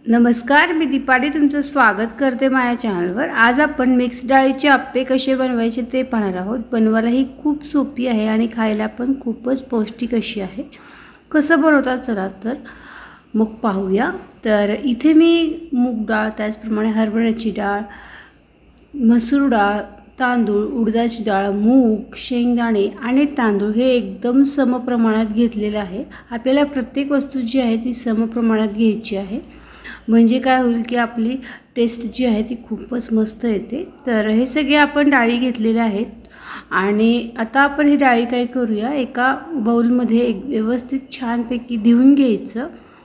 नमस्कार, मी दीपाली तुमचं स्वागत करते माझ्या चॅनलवर। आज आपण मिक्स डाळीचे आप्पे कसे बनवायचे ते पाहणार आहोत। बनवायला ही खूप सोपी आहे आणि खायला पण खूपच पौष्टिक अशी आहे। कसं बनवतात चला तर मग पाहूया। तर इथे मी मूग डाळ, त्याचप्रमाणे हरभऱ्याची डाळ, मसूर डाळ, तांदूळ, उडदाची डाळ, मूग, शेंगदाणे आणि तांदूळ हे एकदम समप्रमाणात घेतलेले आहे। आपल्याला प्रत्येक वस्तू जी आहे ती समप्रमाणात घ्यायची आहे, म्हणजे काय होईल की आपली टेस्ट जी आहे ती खूपच मस्त येते। तर हे सगळे आपण डाळी घेतलेले आहेत आणि आता आपण ही डाळी काय करूया, एका बाउलमध्ये एक व्यवस्थित छानपैकी धुवून घ्यायचं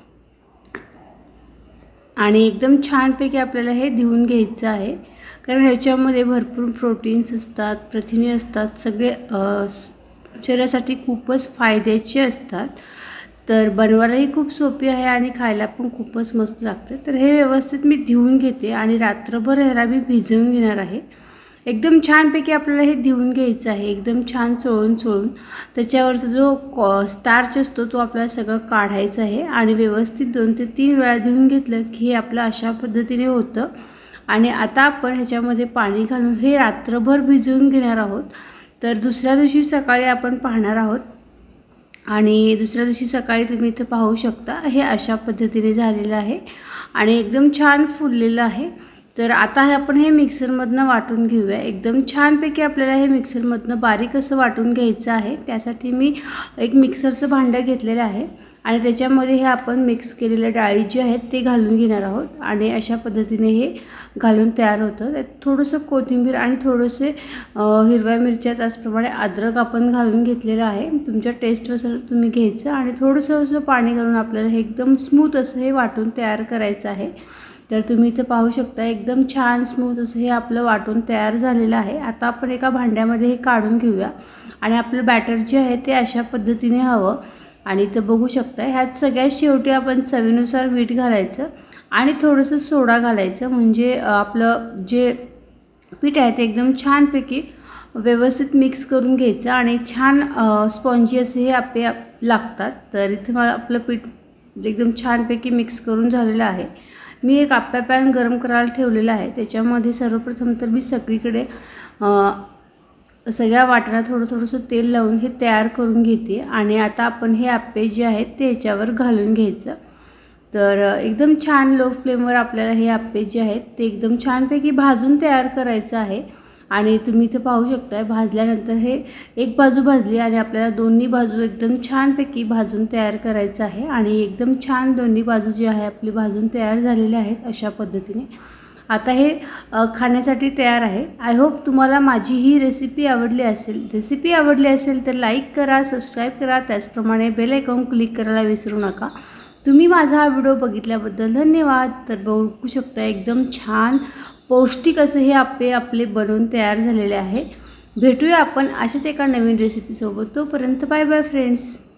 आणि एकदम छानपैकी आपल्याला हे धुवून घ्यायचं आहे, कारण ह्याच्यामध्ये भरपूर प्रोटीन्स असतात, प्रथिने असतात, सगळे शरीरासाठी खूपच फायद्याचे असतात। तर बनवायलाही खूप सोपी आहे आणि खायला पण खूपच मस्त लागते। तर हे व्यवस्थित मी धुवून घेते आणि रात्रभर ह्याला मी भिजवून घेणार आहे। एकदम छानपैकी आपल्याला हे धुवून घ्यायचं आहे, एकदम छान चोळून त्याच्यावरचा जो स्टार्च असतो तो आपल्याला सगळं काढायचा आहे आणि व्यवस्थित 2 ते 3 वेळा धुवून घेतलं की हे आपलं अशा पद्धतीने होतं। आणि आता आपण ह्याच्यामध्ये पाणी घालून हे रात्रभर भिजवून घेणार आहोत। तर दुसऱ्या दिवशी सकाळी आपण पाहणार आहोत आणि दुसऱ्या दिवशी सकाळी तुम्ही इथे पाहू शकता हे अशा पद्धतीने झालेलं आहे आणि एकदम छान फुललेलं आहे। तर आता हे आपण हे मिक्सरमधनं वाटून घेऊया। एकदम छानपैकी आपल्याला हे मिक्सरमधनं बारीक असं वाटून घ्यायचं आहे। त्यासाठी मी एक मिक्सरचं भांडं घेतलेलं आहे आणि त्याच्यामध्ये हे आपण मिक्स केलेल्या डाळी जे आहेत ते घालून घेणार आहोत आणि अशा पद्धतीने हे घालून तयार होतं। त्यात थोडंसं कोथिंबीर आणि थोडेसे हिरव्या मिरच्या, त्याचप्रमाणे अद्रक आपण घालून घेतलेलं आहे। तुमच्या टेस्टनुसार तुम्ही घ्यायचं आणि थोडंसं असं पाणी घालून आपल्याला हे एकदम स्मूथ असं हे वाटून तयार करायचं आहे। तर तुम्ही इथे पाहू शकता एकदम छान स्मूथ असं हे आपलं वाटून तयार झालेलं आहे। आता आपण एका भांड्यामध्ये हे काढून घेऊया आणि आपलं बॅटर जे आहे ते अशा पद्धतीने हवं आणि इथं बघू शकता ह्यात सगळ्यात शेवटी आपण चवीनुसार मीठ घालायचं आणि थोडंसं सोडा घालायचं, म्हणजे आपलं जे पीठ आहे ते एकदम छानपैकी व्यवस्थित मिक्स करून घ्यायचं आणि छान स्पॉन्जी असे हे आप्पे लागतात। तर इथे आपलं पीठ एकदम छानपैकी मिक्स करून झालेलं आहे। मी एक आप्पा पॅन गरम करायला ठेवलेला आहे, त्याच्यामध्ये सर्वप्रथम तर मी सगळीकडे सगळ्या वाटाणा थोडंसं तेल लावून हे तयार करून घेते आणि आता आपण हे आप्पे जे आहेत ते ह्याच्यावर घालून घ्यायचं। तर एकदम छान लो फ्लेमवर आपल्याला हे आप्पे जे आहेत ते एकदम छानपैकी भाजून तयार करायचं आहे आणि तुम्ही इथे पाहू शकता भाजल्यानंतर हे एक बाजू भाजली आणि आपल्याला दोन्ही बाजू एकदम छानपैकी भाजून तयार करायचं आहे आणि एकदम छान दोन्ही बाजू जी आहे आपली भाजून तयार झालेली आहेत अशा पद्धतीने। आता हे खाण्यासाठी तयार आहे। आय होप तुम्हाला माझी ही रेसिपी आवडली असेल तर लाईक करा, सबस्क्राईब करा, त्याचप्रमाणे बेल आयकॉन क्लिक करायला विसरू नका। तुम्ही माझा हा व्हिडिओ बघितल्याबद्दल धन्यवाद। तर बघू शकता एकदम छान पौष्टिक असे हे आप्पे आपले बनवून तयार झालेले आहे। भेटूया आपण अशाच एका नवीन रेसिपीसोबत। तोपर्यंत बाय बाय फ्रेंड्स।